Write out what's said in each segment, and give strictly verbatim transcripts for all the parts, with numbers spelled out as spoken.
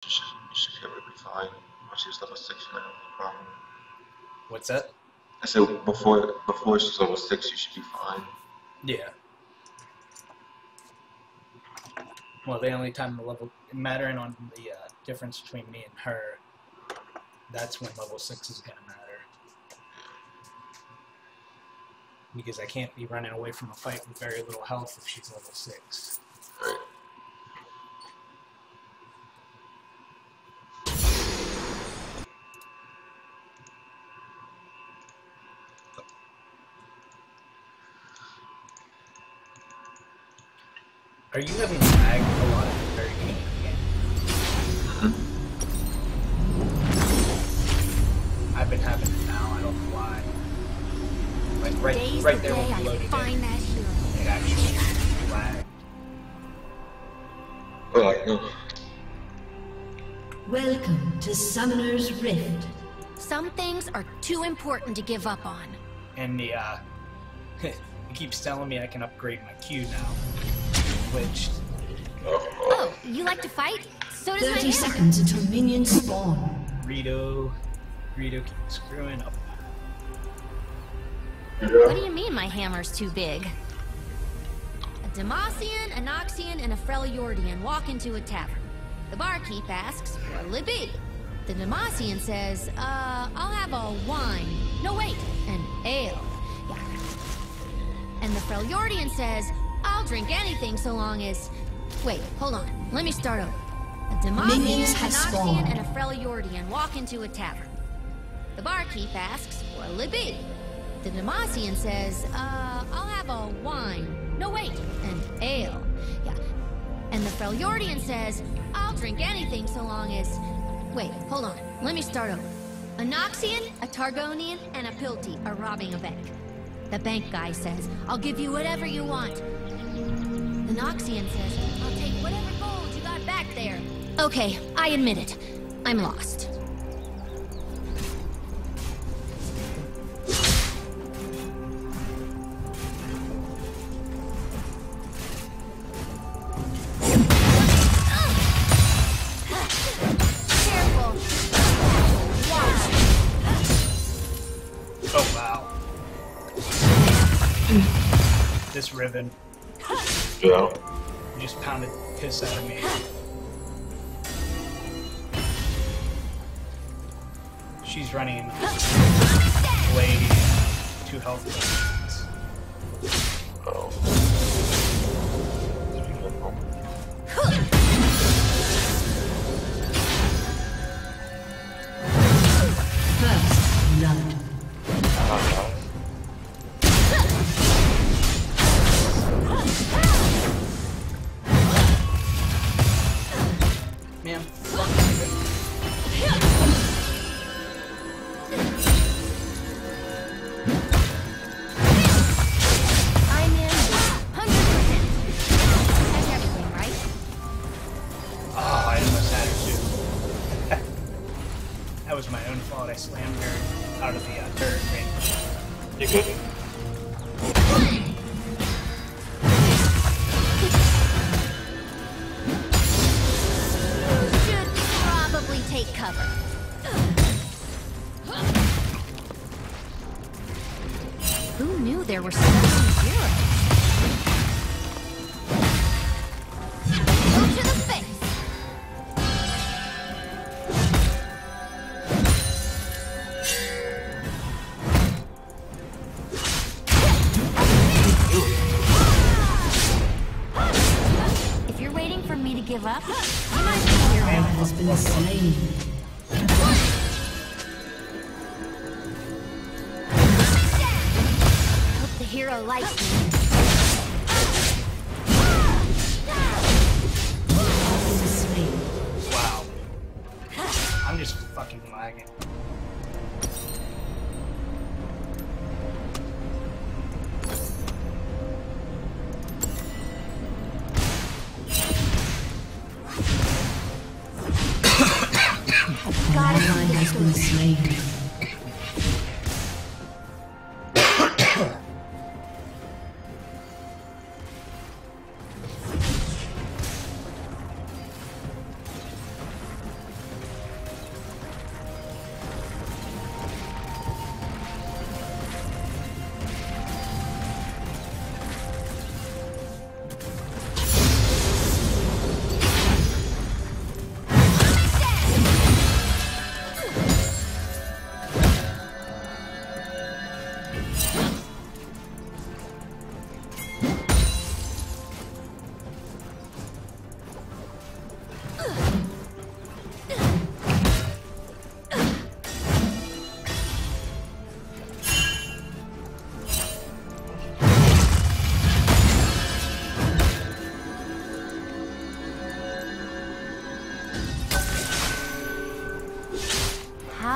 should, you should be able to be fine. Once she's level six, you might have a problem. What's that? I said before before she's level six, you should be fine. Yeah. Well, the only time the level mattering on the uh, difference between me and her, that's when level six is gonna matter. Because I can't be running away from a fight with very little health if she's level six. Right. Are you having lag a lot at the very beginning of the game? Mm-hmm. I've been having it now, I don't know why. Like right, Days right the there day when I we loaded find in, that hero. it actually lagged. Well, I know. Welcome to Summoner's Rift. Some things are too important to give up on. And the, uh, it keeps telling me I can upgrade my Q now. Which, Oh, you like to fight? So does my thirty hammer. seconds until minions spawn. Rito, Rito keeps screwing up. What do you mean my hammer's too big? A Demacian, a Noxian, and a Freljordian walk into a tavern. The barkeep asks, what'll it be? The Demacian says, uh, I'll have a wine. No, wait, an ale. Yeah. And the Freljordian says, I'll drink anything so long as... Wait, hold on. Let me start over. A Demacian, Minions a have Noxian, spawned. and a Freljordian walk into a tavern. The barkeep asks, what'll it be? The Demacian says, uh, I'll have a wine. No, wait, an ale. Yeah. And the Freljordian says, I'll drink anything so long as... Wait, hold on. Let me start over. A Noxian, a Targonian, and a Pilty are robbing a bank. The bank guy says, I'll give you whatever you want. The Noxian says, I'll take whatever gold you got back there. Okay, I admit it. I'm lost. Careful. Watch. Oh wow. This Riven Yeah. just pounded the piss out of me. She's running Lady, two health potions. Oh. First blood. Man, fuck Riven. I'm in one hundred percent. That's everything, right? Oh, I almost had her too. That was my own fault. I slammed her out of the uh, turret range. You good? Should probably take cover. Who knew there were so many heroes? Go to the face! If you're waiting for me to give up, you might be here. Hero has been slain. Hope the hero likes me. Been slain. Wow. I'm just fucking lagging. Gotta Ally see has the been story. slain.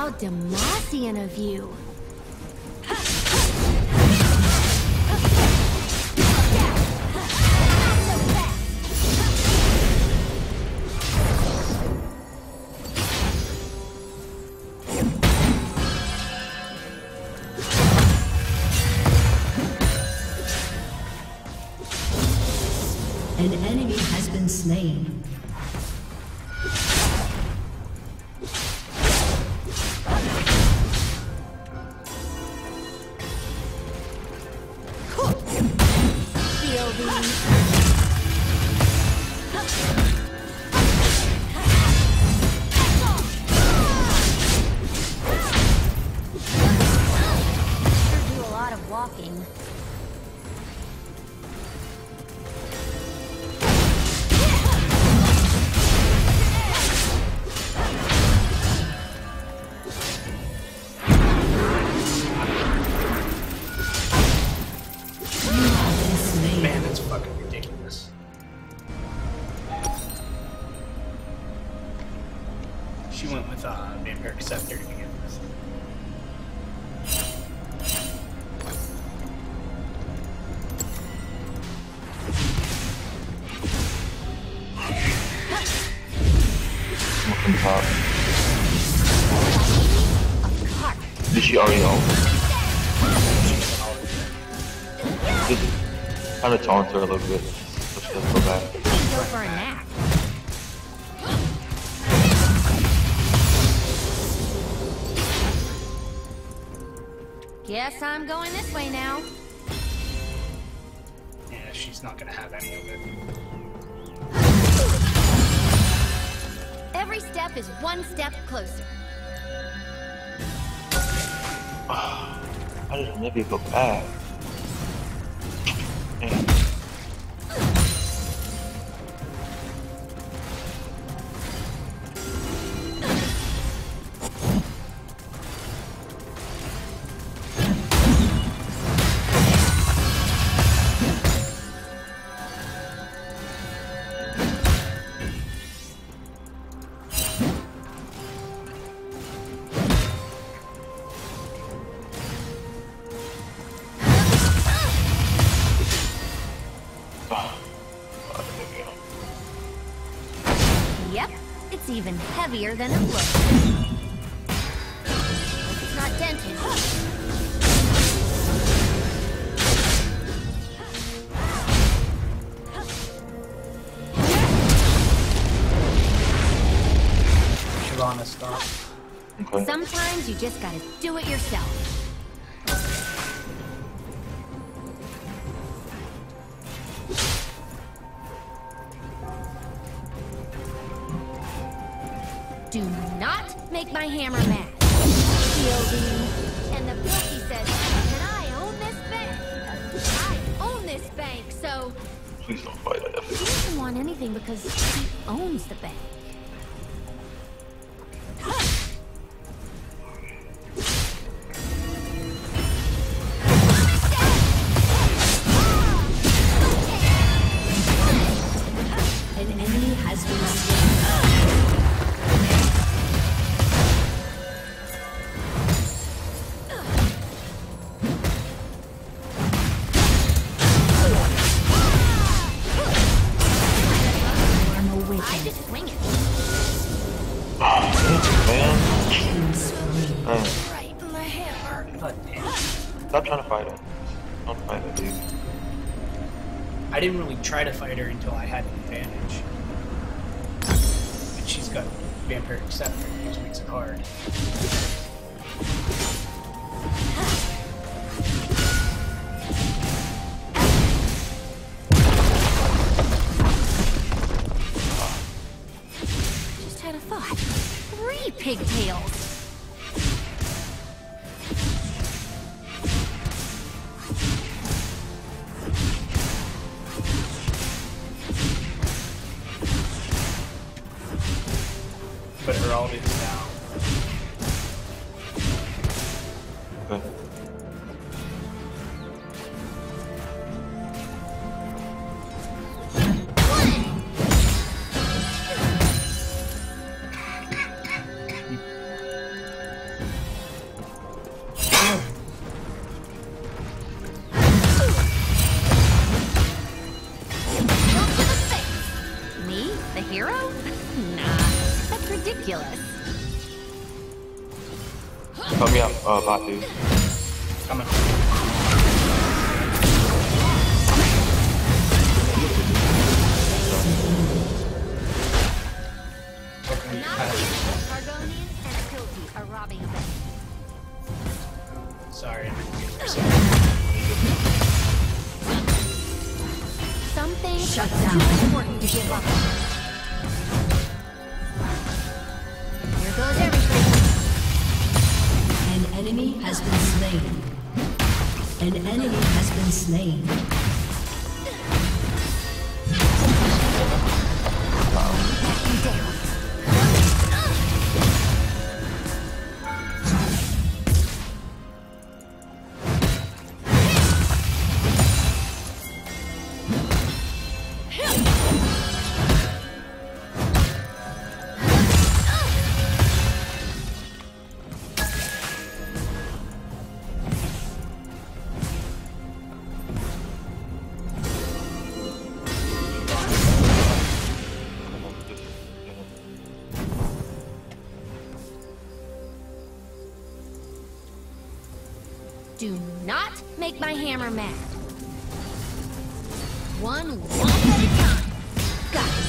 How Demacian of you. An enemy has been slain. She went with uh, Vampiric Scepter to begin with. From top. Did she already know? Just kind of taunt her a little bit, so she doesn't go back. Go for a nap. Guess I'm going this way now. Yeah, she's not gonna have any of it. Every step is one step closer. How did Olivia go back? Damn. Yep, it's even heavier than it looks. It's not dented. Shyvana, stop. Okay. Sometimes you just gotta do it yourself. Do not make my hammer mad. P O V. And the bookie says that I own this bank. I own this bank, so Please don't fight it. he doesn't want anything because he owns the bank. An enemy has been slain. I just swing it. Ah, man. Killing spree. Man. Right in the hammer. God damn. Stop trying to fight her. Don't fight her, dude. I didn't really try to fight her until I had an advantage. And she's got Vampiric Scepter, which makes it hard. Just had a thought. Three pigtails. But her ult is down. Okay. ridiculous. Help me out, uh, bot dude. Coming. Argonian and Pilkey are robbing a bank. Sorry. Some things Shut are down. too important to give up. Here goes everything. An enemy has been slain. An enemy has been slain. Backing down. Do not make my hammer mad. One womp at a time. Got it.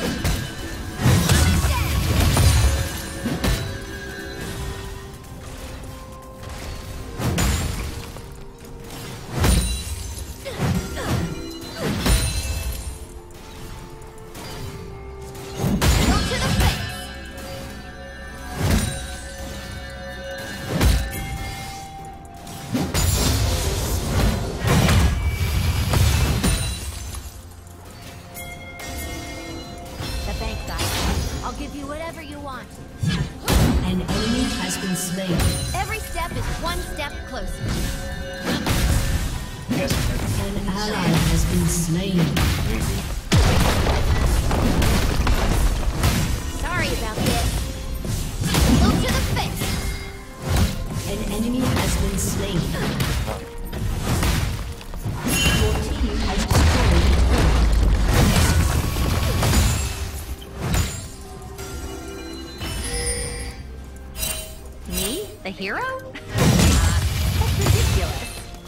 Go to the face. The bank guy. I'll give you whatever you want. An enemy has been slain. Every step is one step closer. Yes. An ally has been slain. Sorry about this. Move to the face. An enemy has been slain. Your team has destroyed a Me? The hero? Uh, that's ridiculous.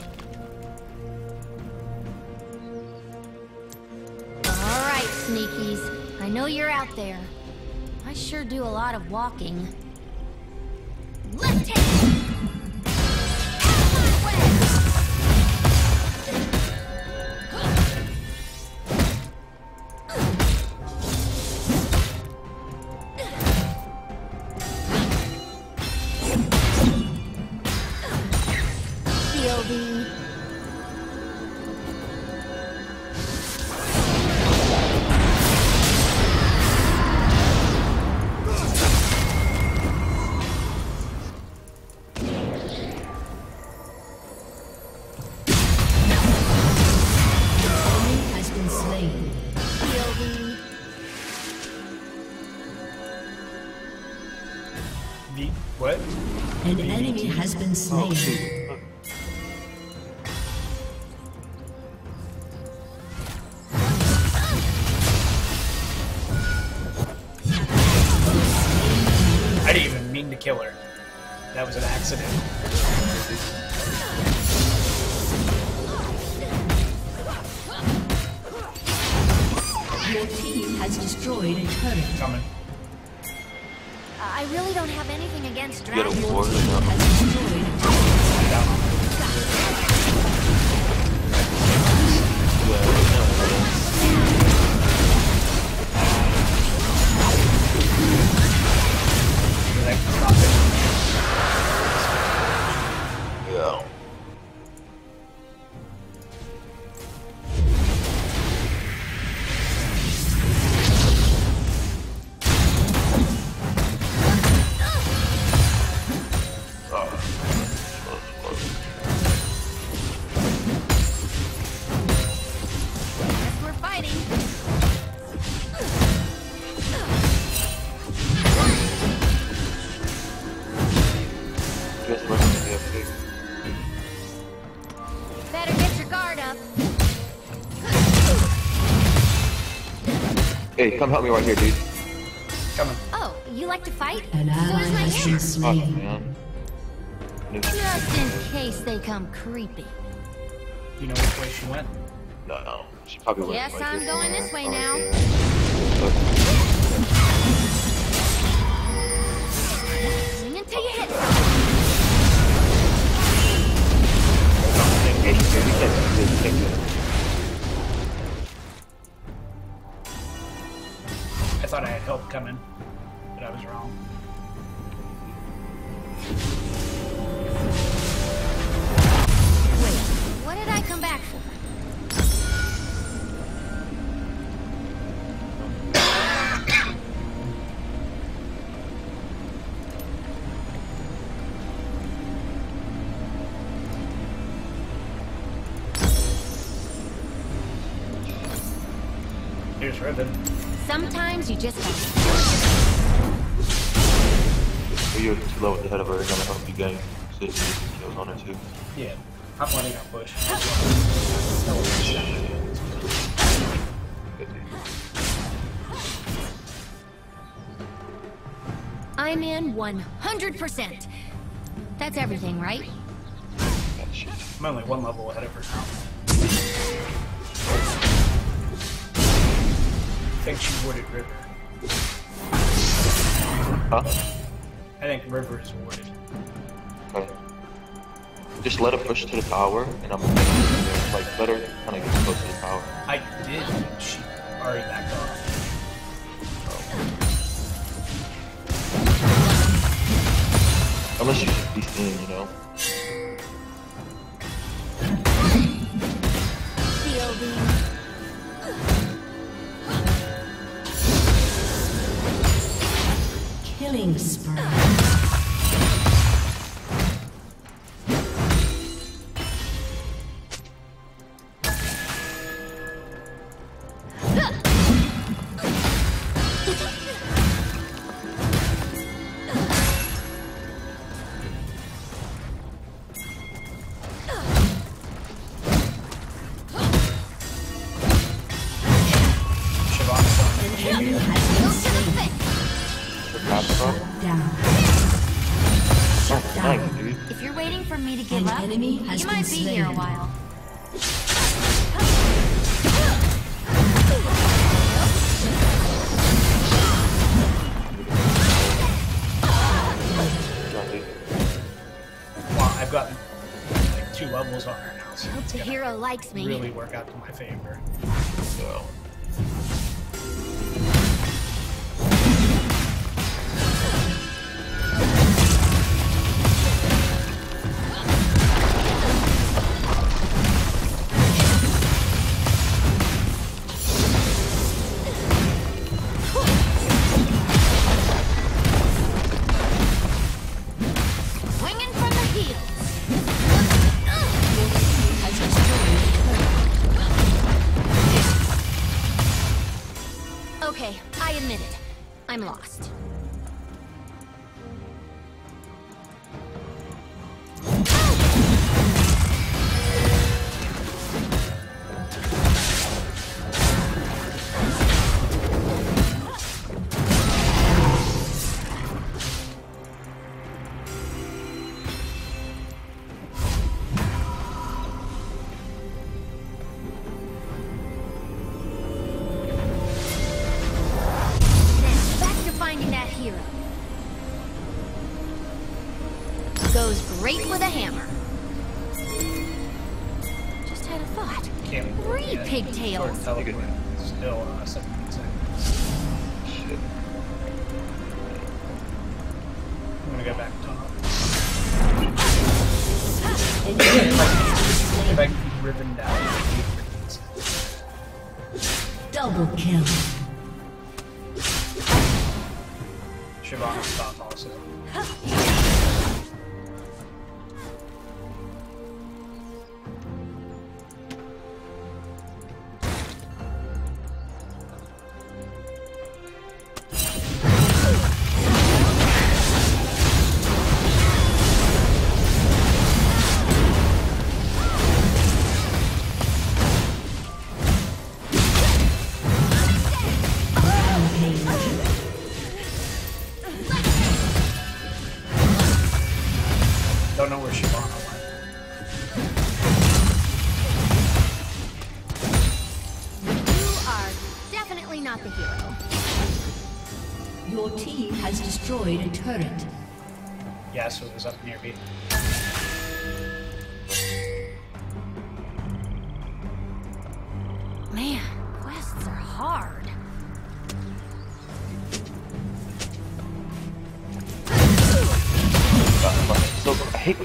All right, sneakies. I know you're out there. I sure do a lot of walking. Let's take it! Out of my way! Shielding. enemy has been slain. Shielding. The what? An enemy has been slain. Oh, shoot. I didn't even mean to kill her. That was an accident. Your team has destroyed a turret. Coming. I really don't have anything against You got a dragons. ward or Has no? destroyed a turret. Down. Yeah, Like, stop it. yeah. Guess we're fighting. Just running the F P. Better get your guard up. Hey, come help me right here, dude. Coming. Oh, you like to fight? An So ally does my has hammer. been Fuck, slain. man. New- Just in case they come creepy. You know which way she went? No, she probably went Yes, like I'm this going somewhere. this way Oh, now. yeah. Swing until you hit. Hey, she said, we can't do this, we can't do this. I thought I had help coming, but I was wrong. Wait, what did I come back for? Here's Riven. Sometimes you just have Well, you're too low at the head of her, gonna help you gain sixty kills on her too. Yeah, I'm letting her push. I'm in one hundred percent. That's everything, right? That shit. I'm only one level ahead of her now. I think she warded River. Huh? I think River is warded. Okay. Just let her push to the tower, and I'm gonna like let her kind of get close to the tower. I did, but she already backed off. Unless you should be seen, you know. Fielding. Killing spree. Siobhan's An enemy has been Go to the slain. fit. The path front. Down. Shut Oh, down. nice, dude. If you're waiting for me to give An up, enemy has you been might be here a slain. while. John, dude. Well, I've gotten like two levels on her now, so Hope it's the gonna hero likes me. really work out to my favor. So. Swinging from the heels. Has destroyed. Okay, I admit it. I'm lost. Now, back to finding that hero. Goes great with a hammer. Just had a thought. Can't Three yeah, pigtails. short teleport. Still uh, seventeen seconds. Shit. I'm gonna go back top. An enemy has been If I slain. can keep Riven down, Double kill. Siobhan's top also. Rampage. Don't know where Shyvana went. You are definitely not the hero. Your team has destroyed a turret. Yeah, so it was up near me. Man, quests are hard. So I hate.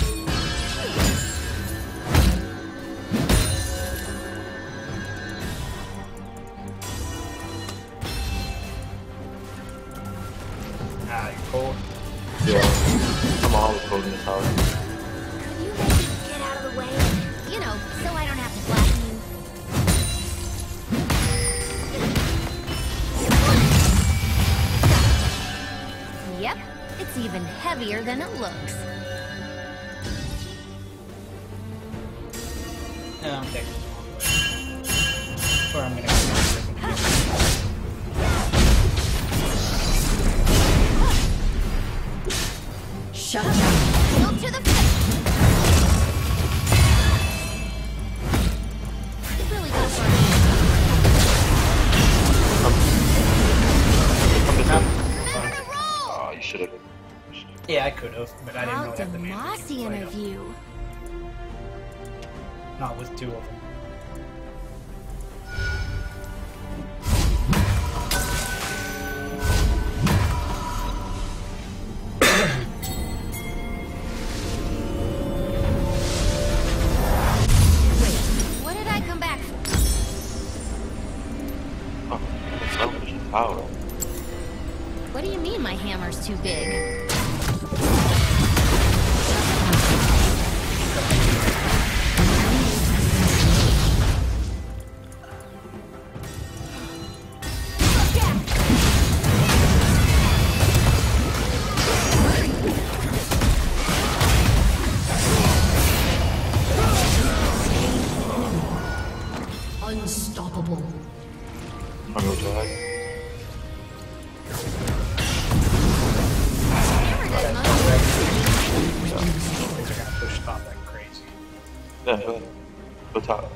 Ah, you're cold. Yeah, I'm always cold in this house. Could you maybe get out of the way? You know, so I don't have to flatten you. Yep, it's even heavier than it looks. No, I'm taking the wrong way. Or I'm gonna go. Shut down. Go to the face. You really got for me. I'm just Remember to roll. Oh, you should have. Yeah, I could have, but I didn't know How I had the mana to Demacian play of them. you. Not with two of them. What did I come back for? Oh, selfish power. What do you mean my hammer's too big? Unstoppable. I'm gonna try. Hammer does most. Things are gonna push top like crazy. Yeah, go ahead. Go top.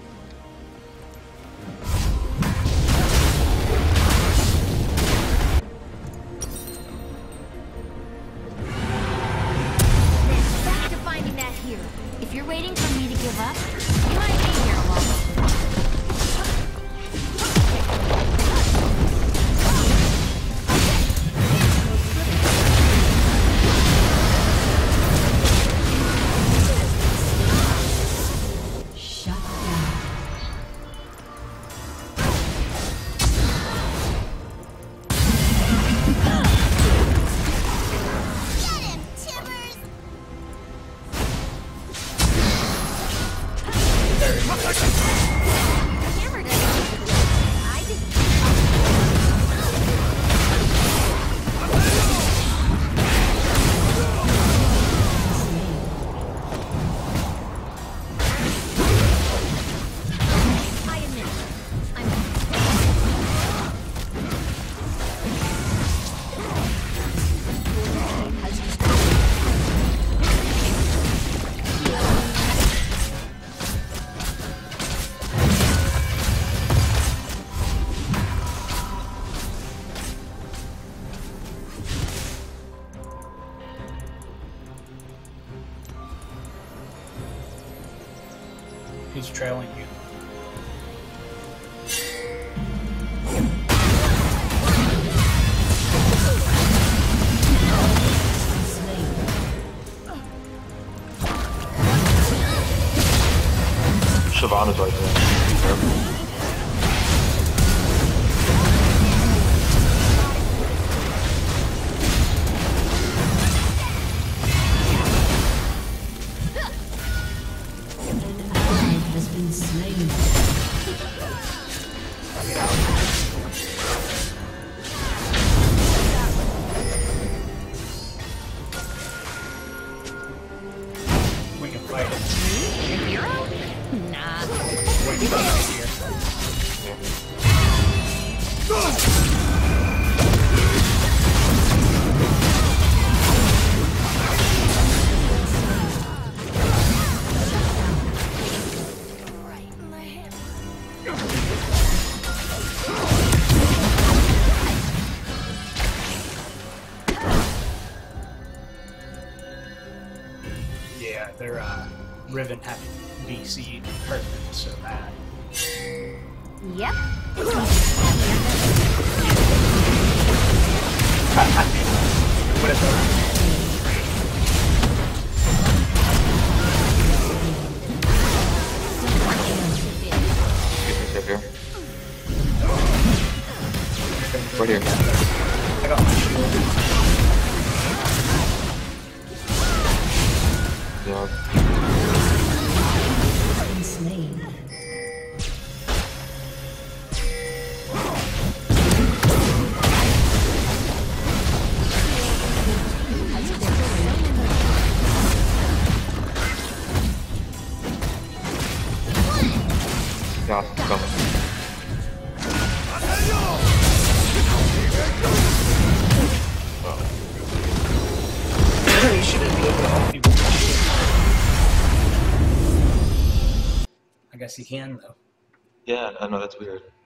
Back to finding that hero. If you're waiting for me to give up, you might be here a while. Shut down. Get him, Timbers! Hammer doesn't. I just. I admit, I'm. Has destroyed. Who's trailing you? Shyvana's right there. Be careful. An ally has been slain. We can fight it. The hero? Nah. Wait, here. yeah, their uh, Riven having B C hurt them so bad. Yep. What is that? Get this up here. Right here. I got my shield. Yeah. Has been slain. Gas is coming. You shouldn't be able to help people with shield. I guess you can though. Yeah, I know that's weird.